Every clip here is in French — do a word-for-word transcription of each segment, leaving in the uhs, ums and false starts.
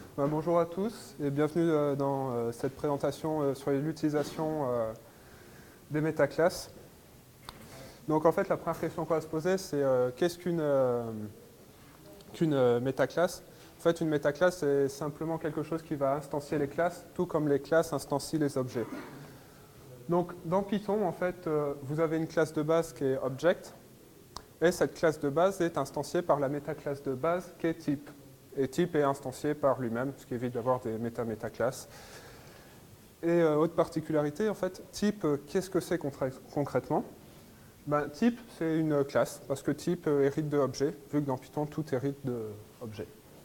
Ben, bonjour à tous et bienvenue euh, dans euh, cette présentation euh, sur l'utilisation euh, des métaclasses. Donc en fait la première question qu'on va se poser c'est euh, qu'est-ce qu'une euh, qu'une euh, métaclasse? En fait une métaclasse c'est simplement quelque chose qui va instancier les classes tout comme les classes instancient les objets. Donc dans Python en fait euh, vous avez une classe de base qui est object et cette classe de base est instanciée par la métaclasse de base qui est type. Et type est instancié par lui-même, ce qui évite d'avoir des méta-métaclasses. Et euh, autre particularité, en fait, type, euh, qu'est-ce que c'est concrètement? Ben, type, c'est une classe, parce que type euh, hérite de objet, vu que dans Python, tout hérite de objet.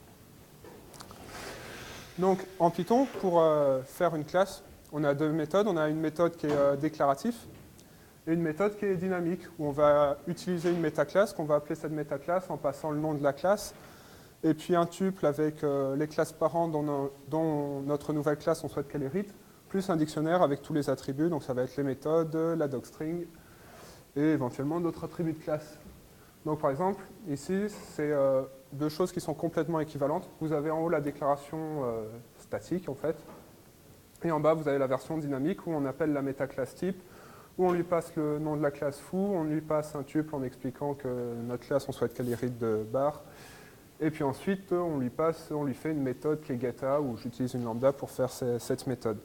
Donc, en Python, pour euh, faire une classe, on a deux méthodes. On a une méthode qui est euh, déclarative et une méthode qui est dynamique, où on va utiliser une métaclasse, qu'on va appeler cette métaclasse en passant le nom de la classe, et puis un tuple avec euh, les classes parents dont, no dont notre nouvelle classe, on souhaite qu'elle hérite, plus un dictionnaire avec tous les attributs, donc ça va être les méthodes, la docstring, et éventuellement d'autres attributs de classe. Donc par exemple, ici, c'est euh, deux choses qui sont complètement équivalentes. Vous avez en haut la déclaration euh, statique, en fait, et en bas, vous avez la version dynamique où on appelle la métaclasse type, où on lui passe le nom de la classe foo, on lui passe un tuple en expliquant que notre classe, on souhaite qu'elle hérite de bar. Et puis ensuite, on lui passe, on lui fait une méthode qui est geta, où j'utilise une lambda pour faire cette méthode.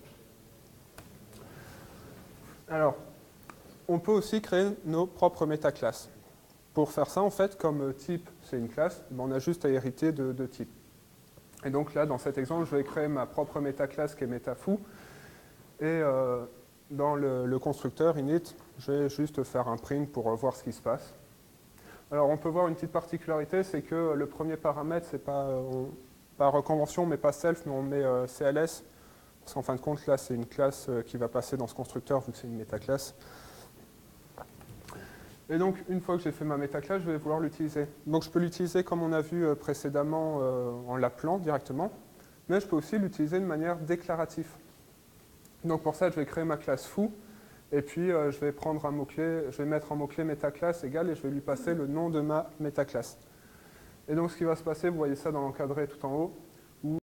Alors, on peut aussi créer nos propres métaclasses. Pour faire ça, en fait, comme type, c'est une classe, on a juste à hériter de, de type. Et donc là, dans cet exemple, je vais créer ma propre métaclasse qui est metafoo. Et euh, dans le, le constructeur init, je vais juste faire un print pour voir ce qui se passe. Alors on peut voir une petite particularité, c'est que le premier paramètre, c'est pas, on, par convention, on ne met pas self, mais on met euh, C L S. Parce qu'en fin de compte, là, c'est une classe euh, qui va passer dans ce constructeur, vu que c'est une métaclasse. Et donc, une fois que j'ai fait ma métaclasse, je vais vouloir l'utiliser. Donc je peux l'utiliser comme on a vu euh, précédemment euh, en l'appelant directement, mais je peux aussi l'utiliser de manière déclarative. Donc pour ça, je vais créer ma classe foo. Et puis, euh, je vais prendre un mot-clé, je vais mettre un mot-clé métaclasse égal et je vais lui passer le nom de ma métaclasse. Et donc, ce qui va se passer, vous voyez ça dans l'encadré tout en haut,